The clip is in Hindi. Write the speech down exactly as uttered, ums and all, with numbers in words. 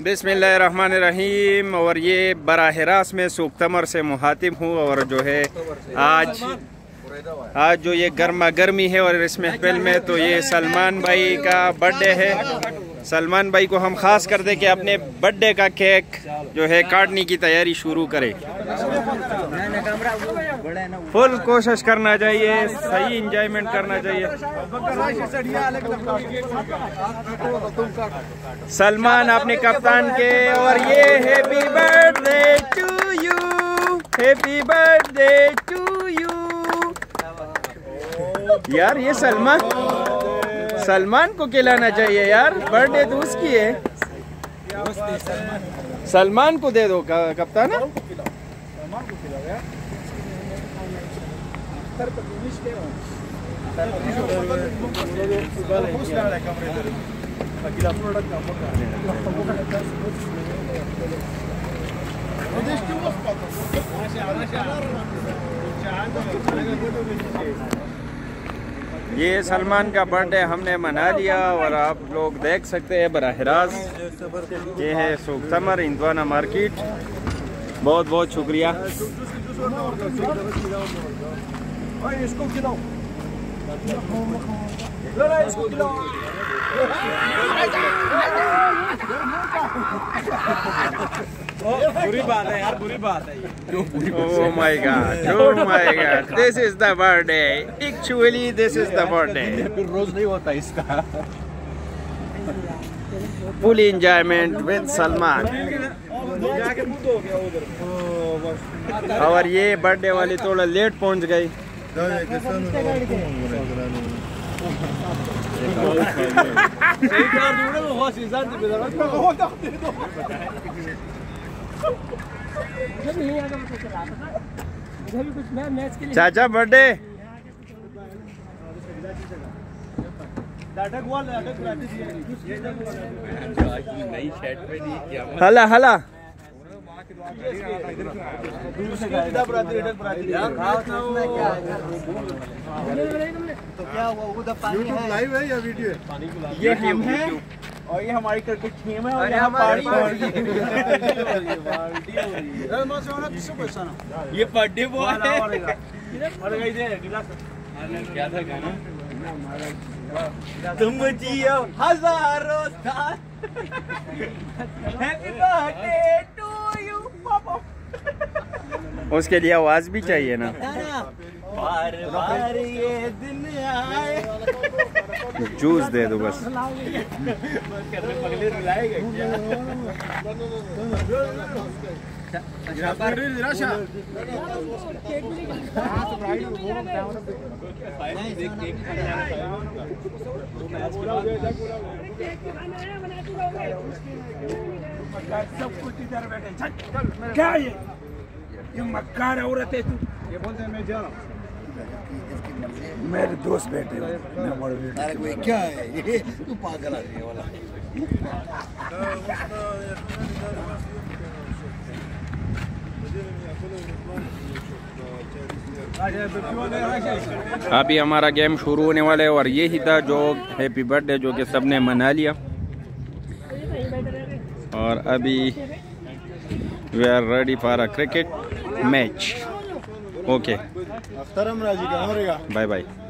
बिस्मिल्लाहिर्रहमानिर्रहीम। और ये बराह रास्त में सुख्तमर से मुहातिब हूँ और जो है आज आज जो ये गर्मा गर्मी है और इस महफिल में तो ये सलमान भाई का बर्थडे है। सलमान भाई को हम खास कर दे कि अपने बर्थडे का केक जो है काटने की तैयारी शुरू करें। फुल कोशिश करना चाहिए, सही इंजॉयमेंट करना चाहिए। सलमान अपने कप्तान के और ये happy birthday to you, happy birthday to you. यार ये सलमान सलमान को खिलाना चाहिए यार, बर्थडे तो उसकी है। सलमान को दे दो कप्तान। ये सलमान का बर्थडे हमने मना लिया और आप लोग देख सकते हैं बराह रास्त ये है सुख्तमर इंदवाना मार्केट। बहुत बहुत शुक्रिया। बुरी बात है यार, बुरी बात है। Oh my God, oh my God, this is the birthday. Actually, this is the birthday. फिर रोज नहीं होता इसका। Full enjoyment with Salman. और ये बर्थडे वाली थोड़ा लेट पहुंच गई। चाचा बर्थडे हला हला तो क्या हुआ, उधर पानी है, लाइव है या वीडियो? ये हम है और ये हमारी क्रिकेट टीम है और यहाँ पार्टी हो रही है। ये बर्थडे बॉय है। क्या था गाना? तुम जियो हजारों साल, हैप्पी बर्थडे टू यू पापा। उसके लिए आवाज भी चाहिए ना। बार बार ये दिन आए। जूस दे दो बस। सब कुछ इधर बैठे। क्या ये ये मक्कार औरत है तू? ये बोलते हैं मैं जा रहा हूँ, मेरे दोस्त बैठे हैं। अरे कोई क्या है ये, तू पागल आदमी वाला। अभी हमारा गेम शुरू होने वाला है और यही था जो हैप्पी बर्थडे जो कि सबने मना लिया। और अभी we are ready for a cricket match. Okay, bye bye.